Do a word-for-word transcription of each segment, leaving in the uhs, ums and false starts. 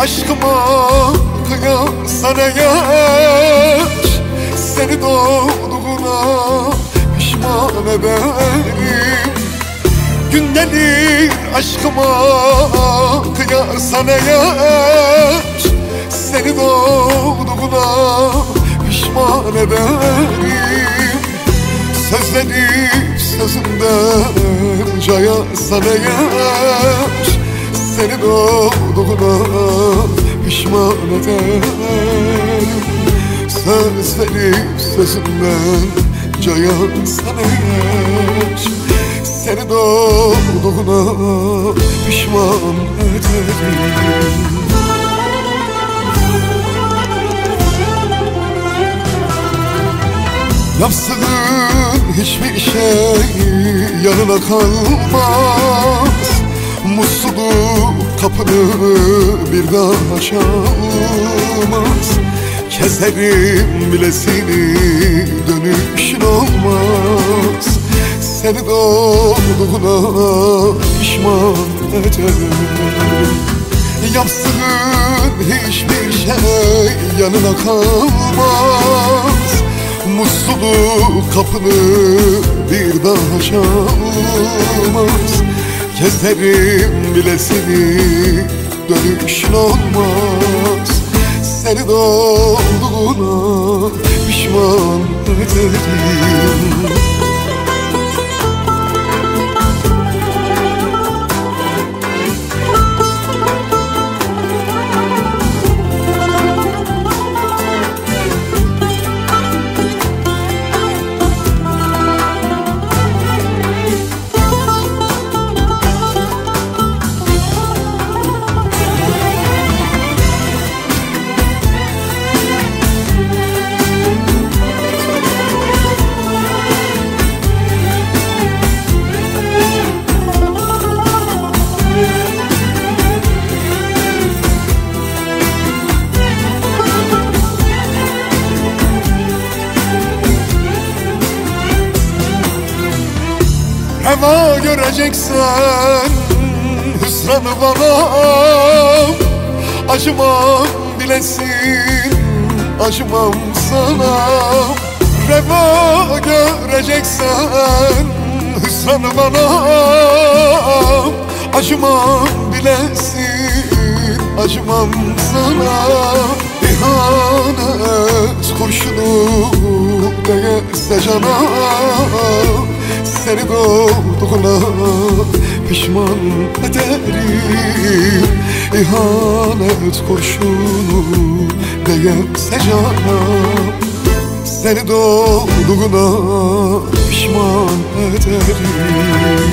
aşkıma kıyarsan eğer, seni doğduğuna pişman ederim. Gün gelir aşkıma kıyarsan eğer, seni doğduğuna pişman ederim. Sözleri sözünden cayarsan eğer, seni doğduğuna pişman ederim. Sözleri sözünden cayarsan eğer, seni doğduğuna pişman ederim. Yapsın hiçbir şey yanına kalmaz, mutsuzluk kapını bir daha açamaz. Keserim bilesini dönüşün olmaz, seni doğduğuna pişman ederim. Yapsın hiçbir şey yanına kalmaz, mutsuzluk kapını bir daha açamaz. Keserim bilesini dönüşün olmaz, seni doğduğuna pişman ederim. Reva göreceksen hüsranı bana, acımam bilesin, acımam sana. Reva göreceksen hüsranı bana, acımam bilesin, acımam sana. İhanet kurşunu değerse cana, seni doğduğuna pişman ederim. İhanet kurşunu değerse cana, seni doğduğuna pişman ederim.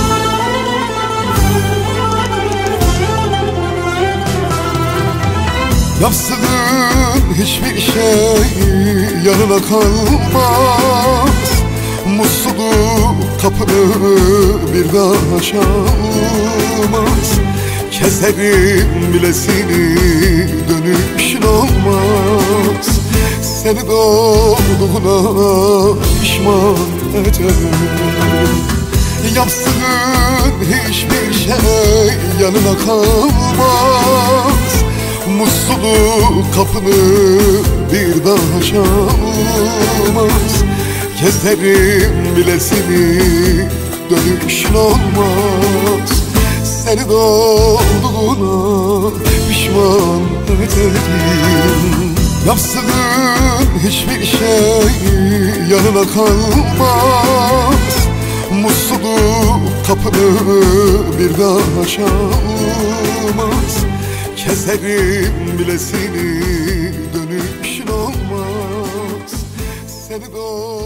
Yapsın hiçbir şey yanına kalmaz, mutsuzluk kapını bir daha açamaz. Keserim bilesini dönüşün olmaz, seni doğduğuna pişman ederim. Yapsın hiçbir şey yanına kalmaz, mutsuzluk kapını bir daha açamaz. Keserim bilesini dönüşün olmaz, seni doğduğuna pişman ederim. Yapsın hiçbir şey yanına kalmaz, mutsuzluk kapını bir daha açamaz. Keserim bilesini dönüşün olmaz, seni doğduğuna